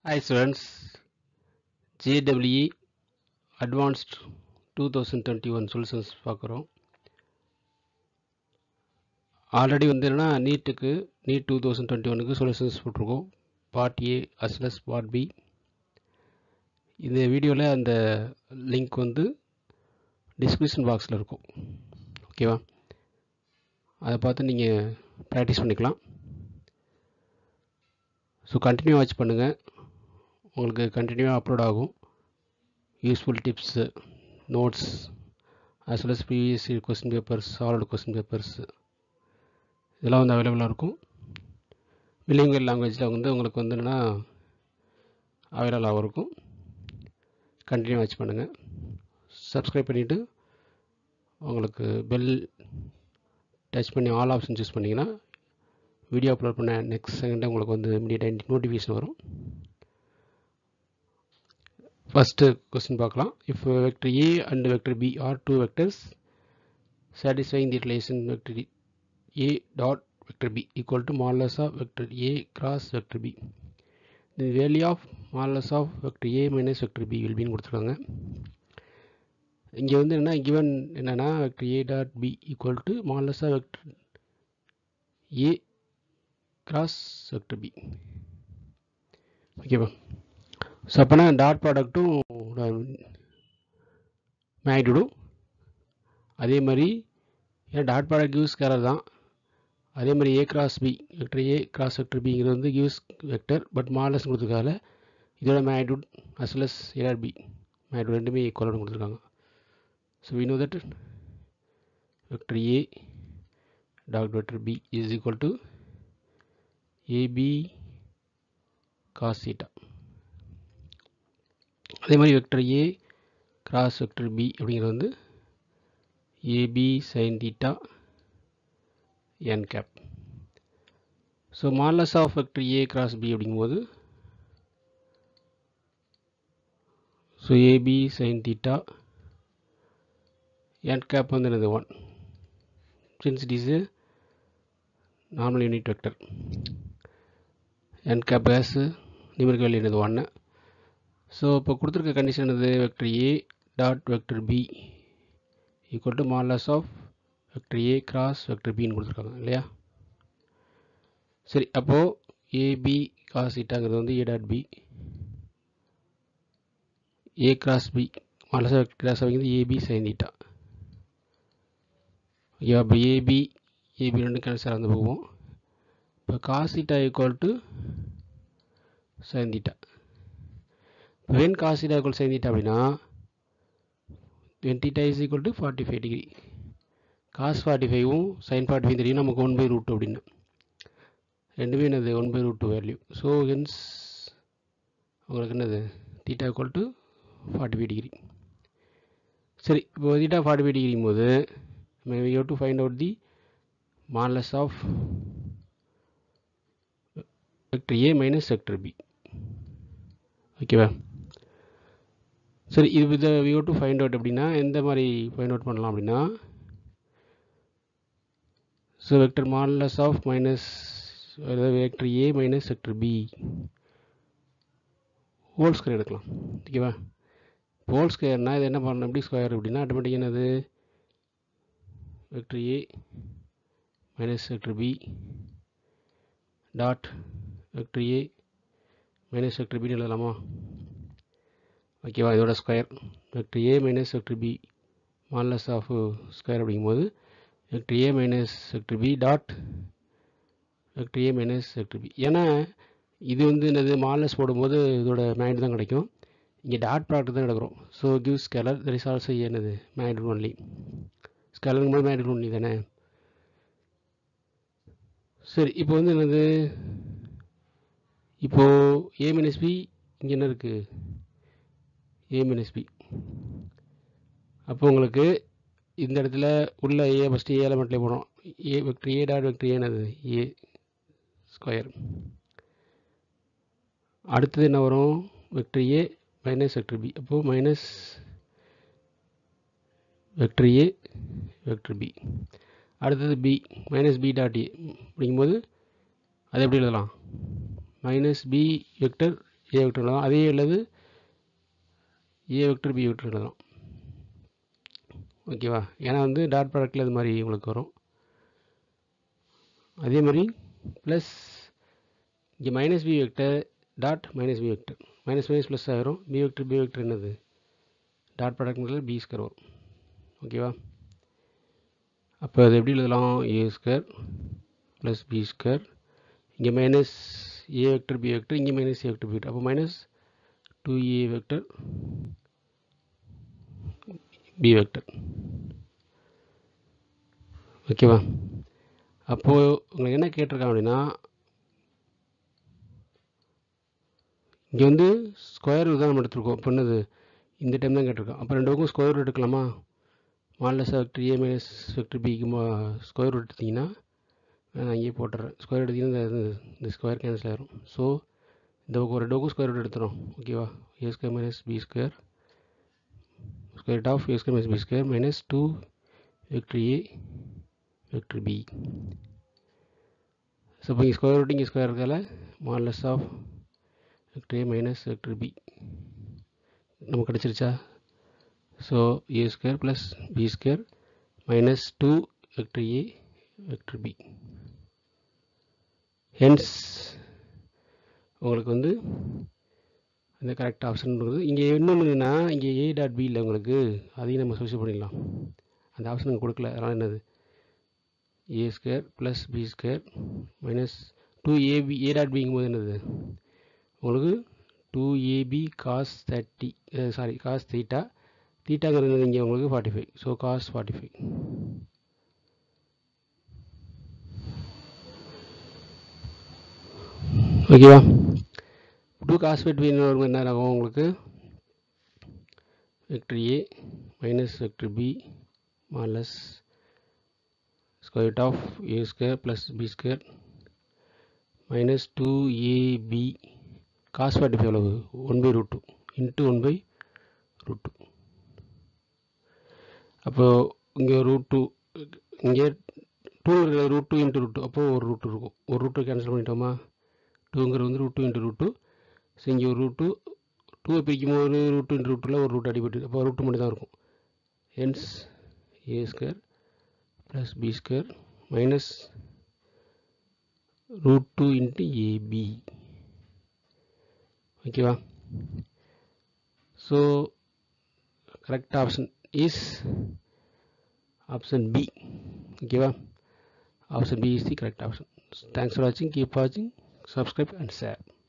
Hi students, JEE Advanced 2021 Solutions பார்க்குறோம். Already வந்து என்னன்னா நீட்டுக்கு நீட் 2021க்கு சொல்யூஷன்ஸ் போட்டிருக்கோம். Part A as well as part B. இந்த வீடியோவில் அந்த லிங்க் வந்து டிஸ்கிரிப்ஷன் பாக்ஸில் இருக்கும். ஓகேவா, அதை பார்த்து நீங்கள் ப்ராக்டிஸ் பண்ணிக்கலாம். ஸோ கண்டினியூ வாட்ச் பண்ணுங்கள், உங்களுக்கு கண்டினியூவாக அப்லோட் ஆகும். Useful tips, notes as well as previous question papers, solved question papers இதெல்லாம் வந்து அவைலபிளாக இருக்கும். பிலிங்குவல் லாங்குவேஜில் வந்து உங்களுக்கு வந்து என்னென்னா அவைலபிளாக இருக்கும். கண்டினியூ வாட்ச் பண்ணுங்கள். சப்ஸ்கிரைப் பண்ணிவிட்டு உங்களுக்கு பெல் டச் பண்ணி ஆல் ஆப்ஷன் சூஸ் பண்ணிங்கன்னா வீடியோ அப்லோட் பண்ண நெக்ஸ்ட் செகண்டே உங்களுக்கு வந்து இமீடியட்டாக நோட்டிஃபிகேஷன் வரும். ஃபஸ்ட்டு கொஸ்டின் பார்க்கலாம். If vector A and vector B are two vectors satisfying the relation vector A dot vector B equal to modulus of vector A cross vector B. The value of modulus of vector A minus vector B will be கொடுத்துருக்காங்க. இங்கே வந்து என்ன given என்னன்னா vector A dot B equal to modulus of vector A cross vector B. ஓகேவா, so அப்போனா dot ப்ராடக்ட்டும் மேக்னிட்யூடும் அதே மாதிரி ஏன்னா டாட் ப்ராடக்ட் கிவ்ஸ் ஸ்கேலர் தான். அதே மாதிரி A cross B vector A cross vector பிங்கிறது வந்து கிவ்ஸ் வெக்டர் பட் மாடலஸ் கொடுத்துருக்கால இதோட magnitude as well as A dot B magnitude ரெண்டுமே ஈக்குவலாக கொடுத்துருக்காங்க. So we know that vector A dot vector B is equal to AB cos theta. அதே மாதிரி vector A cross vector B அப்படிங்கிறது வந்து AB sin theta n cap. So modulus of vector A cross B அப்படிங்கும்போது so AB sin theta n cap வந்து என்னது 1 since it is a normal unit vector. n cap as numerical value என்னது 1. So இப்போ கொடுத்துருக்க condition என்னது vector A dot vector B equal to modulus of vector A cross vector பின்னு கொடுத்துருக்காங்க இல்லையா. சரி, அப்போது ஏபி காஸ் தீட்டாங்கிறது வந்து A dot B, A cross B modulus of vector cross அப்படிங்கிறது ஏபி சைன் தீட்டா. ஓகே, அப்போ ஏபி ரெண்டு கேன்சல் வந்து போவோம். இப்போ cos theta equal to sin theta. When cos theta equal sin theta அப்படின்னா when theta is equal to 45 degree. cos 45வும் sin 45 தெரியும் நமக்கு 1/√2 அப்படின்னு ரெண்டுமே என்னது 1/√2 வேல்யூ. ஸோ ஹென்ஸ் உங்களுக்கு என்னது தீட்டா ஈக்குவல் டு 45 டிகிரி. சரி, இப்போ தீட்டா 45 டிகிரிங்கும் போது we have to find out the modulus of vector A minus vector B. ஓகேவா, சரி இது இதை we have to find out அப்படின்னா எந்த மாதிரி ஃபைண்ட் அவுட் பண்ணலாம் அப்படின்னா so vector modulus of minus vector A minus vector B whole square எடுக்கலாம். ஓகேவா, ஹோல் ஸ்கொயர்னால் இது என்ன பண்ணணும், எப்படி ஸ்கொயர் அப்படின்னா ஆட்டோமேட்டிக்காக என்னது vector A minus vector B dot vector A minus vector பின்னு எழுதலாமா. ஓகேவா, இதோட square vector A minus vector B modulus of square அப்படிங்கும்போது vector A minus vector B dot vector A minus vector B. ஏன்னா இது வந்து என்னது மாடலஸ் போடும்போது இதோட மேக்னிட்யூட் தான் கிடைக்கும், இங்கே டாட் ப்ராடக்ட் தான் எடுக்கிறோம். So give scalar that is also என்னது மேக்னிட்யூட் ஒன்லி. ஸ்கேலருங்கும் போது மேக்னிட்யூட் ஒன்லி தானே. சரி, இப்போ வந்து என்னது இப்போது A மைனஸ் பி இங்கே என்ன இருக்குது A மைனஸ் பி. அப்போ உங்களுக்கு இந்த இடத்துல உள்ள ஏ ஃபஸ்ட்டு ஏ எலமெண்ட்லேயே போகிறோம். A vector A dot vector என்னது ஏ ஸ்கொயர். அடுத்தது என்ன வரும் vector A minus vector B. அப்போது minus vector A vector B. அடுத்தது B minus B dot A அப்படிங்கும்போது அதை எப்படி எழுதலாம் minus B vector A vector எழுதலாம். அதே அல்லது ஏ வெக்டர் பி வெக்டர் எழுதலாம். ஓகேவா? ஏன்னா வந்து டாட் ப்ராடக்டில் இது மாதிரி உங்களுக்கு வரும். அதே மாதிரி ப்ளஸ் இங்கே minus B vector dot minus B vector minus minus plus ஆகிரும். பி வெக்டர் என்னது டாட் ப்ராடக்ட்ங்கிறது பி ஸ்கொயர் வரும். ஓகேவா? அப்போ அது எப்படி எழுதலாம்? A square plus B square, இங்கே minus A vector B vector, இங்கே minus A vector B vector. அப்போ minus 2a vector B vector. ஓகேவா? அப்போது உங்களுக்கு என்ன கேட்டிருக்காங்க அப்படின்னா, இங்கே வந்து ஸ்கொயர் ரூட் தான் நம்ம எடுத்துருக்கோம். இப்போ என்னது இந்த டைம் தான் கேட்டிருக்கோம். அப்போ ரெண்டு பக்கம் ஸ்கொயர் ரூட் எடுக்கலாமா? Modulus vector A minus vector பிக்கு ஸ்கொயர் ரூட் எடுத்திங்கன்னா, நான் இங்கே போட்டுறேன். ஸ்கொயர் எடுத்திங்கன்னா இந்த ஸ்கொயர் கேன்சல் ஆகிரும். ஸோ இந்த பக்கம் ரெண்டு பக்கம் ஸ்கொயர் ரூட் எடுத்துரும். ஓகேவா? A square minus B square square root of A square minus B square minus 2 vector A vector B. So இப்போ இங்கே ஸ்கொயர் ரூட் இங்கே ஸ்கொயர் இருக்கால modulus of vector A minus vector B நமக்கு கிடச்சிருச்சா? So A square plus B square minus 2 vector A vector B. Hence உங்களுக்கு வந்து இந்த correct option இருக்குது. இங்கே இன்னொன்றுனா இங்கே ஏ டாட் பி இல்லை உங்களுக்கு, அதையும் நம்ம சப்ஸ்டிட்யூட் பண்ணிடலாம். அந்த ஆப்ஷன் நமக்கு கொடுக்கல. அதனால் என்னது A square plus B square minus 2ab A dot பிங்கும் போது என்னது உங்களுக்கு 2ab காஸ் 30 காஸ் தீட்டா. தீட்டாங்கிறது இங்கே உங்களுக்கு 45. So cos 45. ஓகேவா? 2 காஸ் 45 என்ன ஆகும் உங்களுக்கு vector A minus vector B modulus square root of A square plus B square minus 2ab cos 45 எவ்வளவு 1/√2 இன்ட்டு 1/√2. அப்போது இங்கே √2 இங்கே 2 √2 இன்ட்டு √2 அப்போது ஒரு ரூட் இருக்கும். ஒரு ரூட்டு கேன்சல் பண்ணிட்டோமா? 2ங்கிறது வந்து √2 இன்ட்டு √2. ஸோ இங்கே ஒரு √2 2 பிரிக்கும் போது √2 இன்ட்டு √2ல் ஒரு ரூட் அடிபட்டு அப்போ √2 மட்டும் தான் இருக்கும். Hence A square plus B square minus √2 into AB. ஓகேவா? So correct option is option B. ஓகேவா? Option B is the correct option. Thanks for watching. Keep watching. Subscribe and share.